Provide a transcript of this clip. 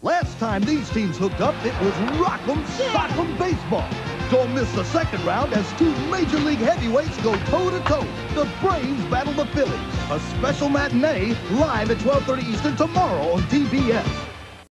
Last time these teams hooked up, it was rock'em sock'em baseball. Don't miss the second round as two Major League heavyweights go toe-to-toe. The Braves battle the Phillies. A special matinee live at 12:30 Eastern tomorrow on TBS.